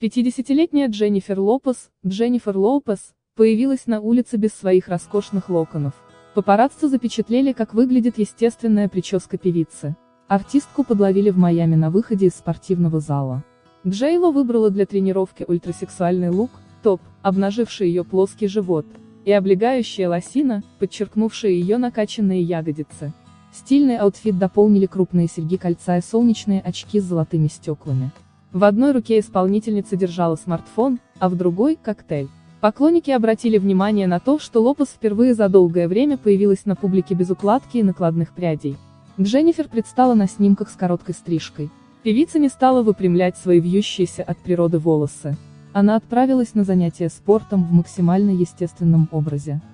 50-летняя Дженнифер Лопес, появилась на улице без своих роскошных локонов. Папарацци запечатлели, как выглядит естественная прическа певицы. Артистку подловили в Майами на выходе из спортивного зала. Джей-Ло выбрала для тренировки ультрасексуальный лук, топ, обнаживший ее плоский живот, и облегающая лосина, подчеркнувшая ее накачанные ягодицы. Стильный аутфит дополнили крупные серьги-кольца и солнечные очки с золотыми стеклами. В одной руке исполнительница держала смартфон, а в другой – коктейль. Поклонники обратили внимание на то, что Лопес впервые за долгое время появилась на публике без укладки и накладных прядей. Дженнифер предстала на снимках с короткой стрижкой. Певица не стала выпрямлять свои вьющиеся от природы волосы. Она отправилась на занятия спортом в максимально естественном образе.